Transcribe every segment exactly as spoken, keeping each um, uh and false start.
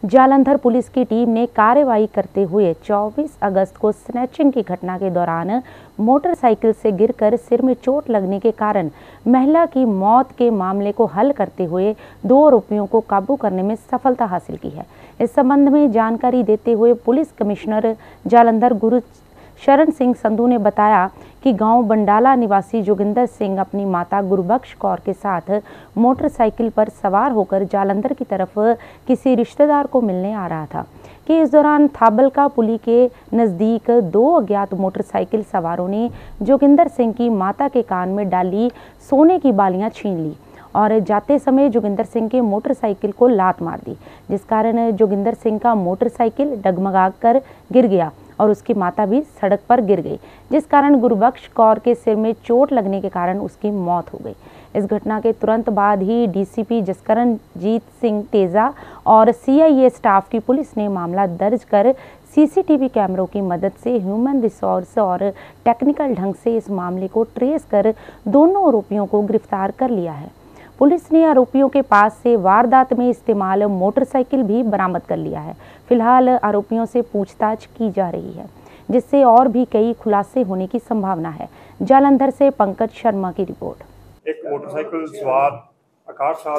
Jalandhar police की team ने कार्रवाई करते हुए चौबीस अगस्त को स्नैचिंग की घटना के दौरान मोटरसाइकिल से गिरकर सिर में चोट लगने के कारण महिला की मौत के मामले को हल करते हुए दो आरोपियों को काबू करने में सफलता हासिल की है। इस संबंध में जानकारी देते हुए पुलिस कमिश्नर जालंधर गुरु शरण सिंह संधू ने बताया कि गांव बंडाला निवासी जोगिंदर सिंह अपनी माता गुरबख्श कौर के साथ मोटरसाइकिल पर सवार होकर जालंधर की तरफ किसी रिश्तेदार को मिलने आ रहा था कि इस दौरान थाबलका पुली के नज़दीक दो अज्ञात मोटरसाइकिल सवारों ने जोगिंदर सिंह की माता के कान में डाली सोने की बालियां छीन ली और जाते समय जोगिंदर सिंह के मोटरसाइकिल को लात मार दी, जिस कारण जोगिंदर सिंह का मोटरसाइकिल डगमगाकर गिर गया और उसकी माता भी सड़क पर गिर गई, जिस कारण गुरबख्श कौर के सिर में चोट लगने के कारण उसकी मौत हो गई। इस घटना के तुरंत बाद ही डीसीपी जसकरणजीत सिंह तेजा और सीआईए स्टाफ की पुलिस ने मामला दर्ज कर सीसीटीवी कैमरों की मदद से ह्यूमन रिसोर्स और टेक्निकल ढंग से इस मामले को ट्रेस कर दोनों आरोपियों को गिरफ्तार कर लिया है। पुलिस ने आरोपियों के पास से वारदात में इस्तेमाल मोटरसाइकिल भी बरामद कर लिया है। फिलहाल आरोपियों से पूछताछ की जा रही है, जिससे और भी कई खुलासे होने की संभावना है। जालंधर से पंकज शर्मा की रिपोर्ट। एक मोटरसाइकिल सवार इकहठ साल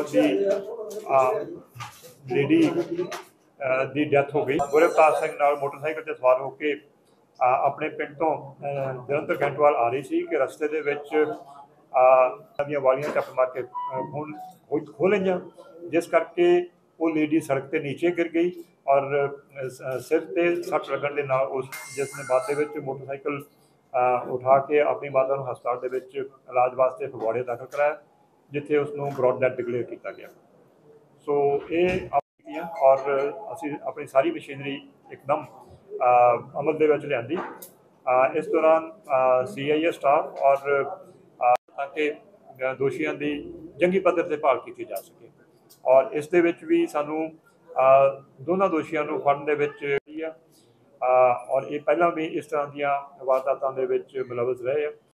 की लेडी ਦੀ ਡੈਥ ਹੋ ਗਈ। ਗੁਰਵਤਾਰ ਸਿੰਘ ਨਾਲ ਮੋਟਰਸਾਈਕਲ ਤੇ ਸਵਾਰ ਹੋ ਕੇ ਆਪਣੇ ਪਿੰਡ ਤੋਂ ਜਲੰਧਰ ਕੈਂਟਵਾਲ ਆ ਰਹੀ ਸੀ ਕਿ ਰਸਤੇ ਦੇ ਵਿੱਚ ਦੀਆਂ ਵਾਲੀਆਂ ਟੱਪ ਮਾਰ ਕੇ ਖੂਨ ਖੋਹ ਲਈਆਂ, ਜਿਸ ਕਰਕੇ ਉਹ ਲੇਡੀ ਸੜਕ ਤੇ ਨੀਚੇ ਗਿਰ ਗਈ ਔਰ ਸਿਰ ਤੇ ਸੱਟ ਲੱਗਣ ਦੇ ਨਾਲ ਉਸ ਜਿਸ ਨੇ ਬਾਅਦ ਦੇ ਵਿੱਚ ਮੋਟਰਸਾਈਕਲ ਉਠਾ ਕੇ ਆਪਣੀ ਮਾਤਾ ਨੂੰ ਹਸਪਤਾਲ ਦੇ ਵਿੱਚ ਇਲਾਜ ਵਾਸਤੇ ਫਗਵਾੜੇ ਦਾਖਲ ਕਰਾਇਆ, ਜਿੱਥੇ ਉਸ ਨੂੰ ਬ੍ਰੌਡ ਡੈਥ ਡਿਕਲੇਅਰ ਕੀਤਾ ਗਿਆ। ਸੋ ਇਹ और असी अपनी सारी मशीनरी एकदम अमल दे विच लियांदी। इस दौरान सी आई ए स्टाफ और ताकि दोषियों की जंगी पद्धर से भाल की जा सके और इस दे विच भी सानू दोनों दोषियों को फड़न दे विच और ये पहला भी इस तरह दीयां वारदातां दे विच मुलवस रहे हैं।